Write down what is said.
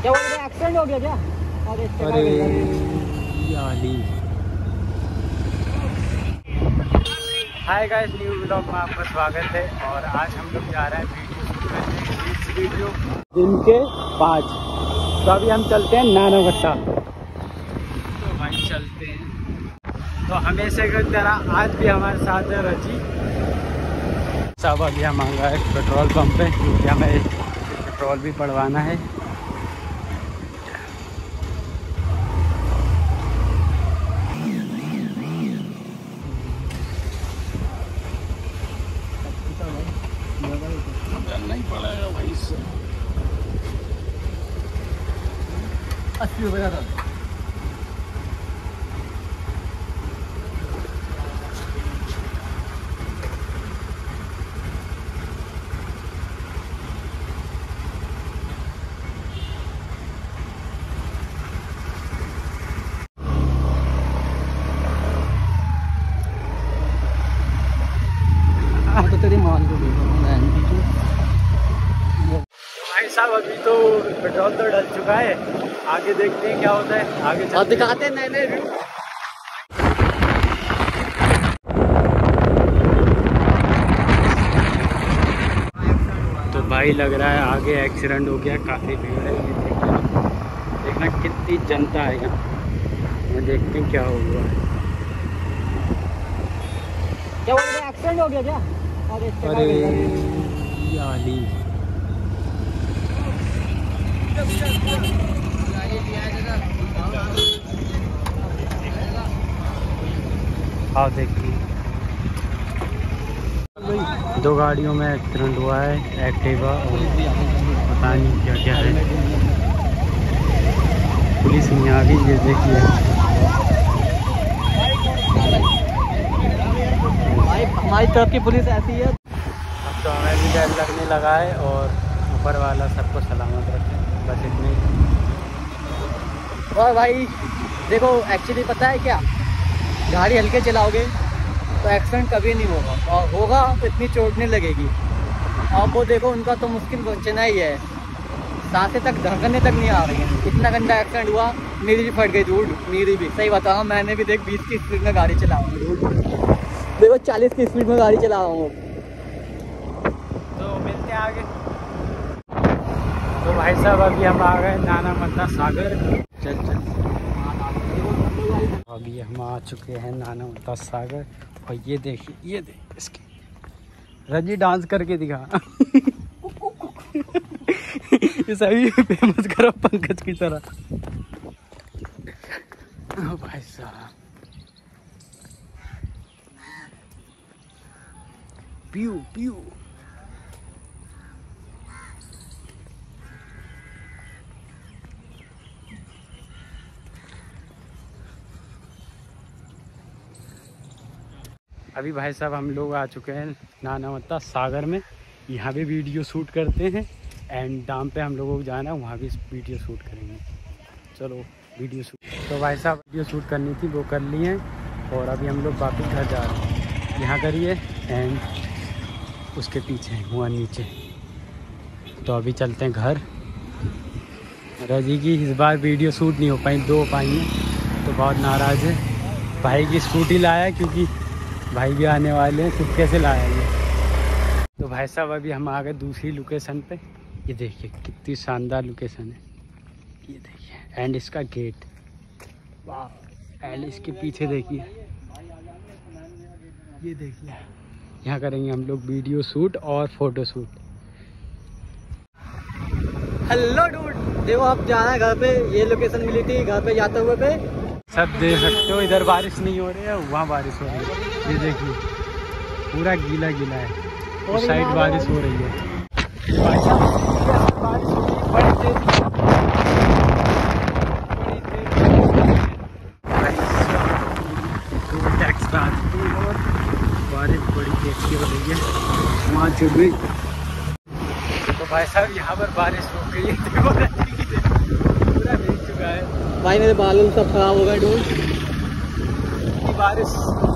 क्या बोल रहे, एक्सीडेंट हो गया क्या? अरे याली। हाय गाइस, न्यू व्लॉग में आपका स्वागत है। और आज हम लोग जा रहे हैं वीडियो दिन के 5। तो अभी हम चलते हैं नानावट्टा। तो भाई चलते हैं। तो हमेशा की तरह आज भी हमारे साथ है रजी साहब। अभी हम आ गए पेट्रोल पंप पे क्योंकि हमें पेट्रोल भी पड़वाना है। नहीं पड़ेगा भाई इससे 80 रुपये का। तो तेरी मान को भाई साहब अभी तो पेट्रोल तो डल चुका है। आगे देखते हैं क्या होता है। आगे और दिखाते हैं नए नए व्यू। तो भाई लग रहा है आगे एक्सीडेंट हो गया। काफ़ी भीड़ है। ये देखना कितनी जनता है यहाँ। देखते हैं क्या हुआ। क्या बोल रहे, एक्सीडेंट हो गया क्या? अरे याली। हाँ देखिए 2 गाड़ियों में एक्सीडेंट हुआ है। एक्टिवा और पता नहीं क्या क्या है। पुलिस नहीं आ गई। ये देखिए हमारी तरफ की पुलिस ऐसी है। अब तो हमें भी डर लगने लगा है। और ऊपर वाला सबको सलामत रखे, बस इतने ही। और भाई देखो, एक्चुअली पता है क्या, गाड़ी हल्के चलाओगे तो एक्सीडेंट कभी नहीं होगा, और होगा तो इतनी चोट नहीं लगेगी। और वो देखो, उनका तो मुश्किल बचना ही है। सांसें तक धड़कने तक नहीं आ रही हैं। इतना गंदा एक्सीडेंट हुआ। मेरी भी फट गई धूल। मेरी भी सही बताऊँ, मैंने भी देख 20 की स्पीड में गाड़ी चला रहा हूँ। देखो 40 की स्पीड में गाड़ी चला रहा हूँ। तो मिलते हैं आगे। तो भाई साहब अभी हम आ गए नानावट्टा सागर। चल अभी हम आ चुके हैं नानावट्टा सागर। और ये देखिए, ये देख इसके रजी डांस करके दिखा। ये सभी फेमस करो पंकज की तरह। ओ भाई साहब, प्यू प्यू। अभी भाई साहब हम लोग आ चुके हैं नानावट्टा सागर में। यहाँ भी वीडियो शूट करते हैं। एंड डाम पे हम लोगों को जाना है, वहाँ भी वीडियो शूट करेंगे। चलो वीडियो शूट। तो भाई साहब वीडियो शूट करनी थी, वो कर ली है। और अभी हम लोग वापस घर जा रहे हैं। यहाँ करिए एंड उसके पीछे वहाँ नीचे। तो अभी चलते हैं घर। रजी की इस बार वीडियो शूट नहीं हो पाई, 2 हो पाई हैं, तो बहुत नाराज़ है। भाई की स्कूटी लाया क्योंकि भाई भी आने वाले हैं। तो कैसे लाया ये। तो भाई साहब अभी हम आ गए दूसरी लोकेशन पे। ये देखिए कितनी शानदार लोकेशन है। ये देखिए एंड इसका गेट, वाह। एंड इसके पीछे देखिए, ये देखिए यहाँ करेंगे हम लोग वीडियो शूट और फोटो शूट। हेलो डूड, देखो आप जा रहे हैं घर पे। ये लोकेशन मिली थी घर पे जाते हुए पे। सब देख सकते हो, इधर बारिश नहीं हो रही है, वहाँ बारिश हो रही है। ये देखिए पूरा गीला गीला है। उस साइड बारिश हो रही है। बारिश हो रही है बड़ी तेज। बारिश बड़ी तेज की हो रही है। वहाँ छुप गई। तो भाई साहब यहाँ पर बारिश हो गई है। पूरा भीग चुका है भाई। मेरे बाल सब खराब हो गए डूड। बारिश